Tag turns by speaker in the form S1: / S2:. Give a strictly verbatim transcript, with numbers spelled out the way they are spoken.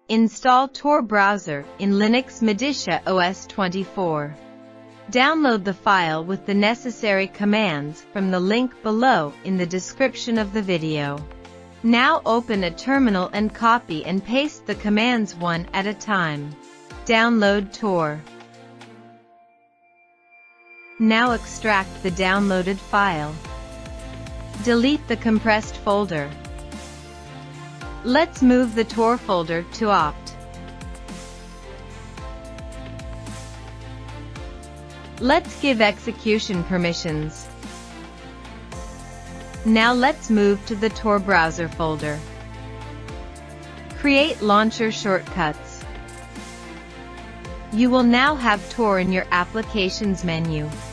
S1: Install Tor browser in Linux MODICIA O S twenty-four. Download the file with the necessary commands from the link below in the description of the video. Now open a terminal and copy and paste the commands one at a time. Download Tor. Now extract the downloaded file. Delete the compressed folder. Let's move the Tor folder to opt. Let's give execution permissions. Now let's move to the Tor browser folder. Create launcher shortcuts. You will now have Tor in your applications menu.